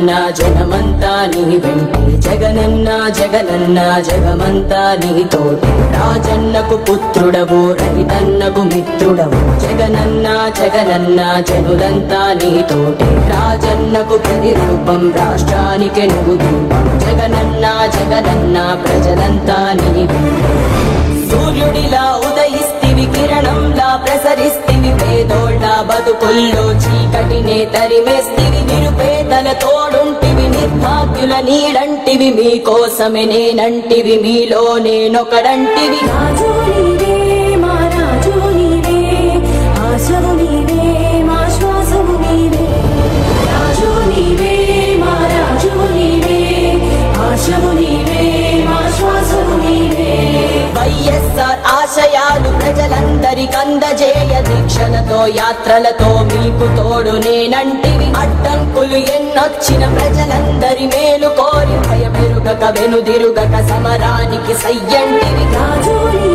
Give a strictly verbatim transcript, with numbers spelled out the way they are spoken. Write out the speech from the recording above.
జగనన్న జగమంతా నీ వెంటే జగనన్న జగనన్న జగమంతా నీతోటి రాజన్నకు పుత్రుడవు రైతన్నకు మిత్రుడవు జగనన్న జగనన్న జనులంతా నీతోటి రాజన్నకు ప్రతిరూపం రాష్ట్రానికి నువ్వు రూపం జగనన్న జగనన్న ప్రజలంతా నీ వెంటే సూర్యుడిలా ఉదయిస్తివి కిరణంలా ప్రసరిస్తివి పేదోళ్ళ బతుకుల్లో చీకటినే తరిమేస్తివి నిరుపేదల తోడుంటివి నిర్భాగ్యుల నీడంటివి మీకోసమే నేనంటివి మీలో నేనొకడంటివి రాజు నీవే మా రాజు నీవే ఆశవు నీవే మా శ్వాసవు నీవే రాజు నీవే మా రాజు నీవే ఆశవు నీవే మా శ్వాసవు నీవే వైఎస్ఆర్ ఆశయాలు ప్రజలందరికందజేయ దీక్షలతో యాత్రలతో మీకు తోడు నేనంటివి అడ్డంకులు ఎన్నొచ్చిన ప్రజలందరి మేలు కోరి భయమెరుగక వెనుదిరుగక సమరానికి సయ్యంటివి రాజు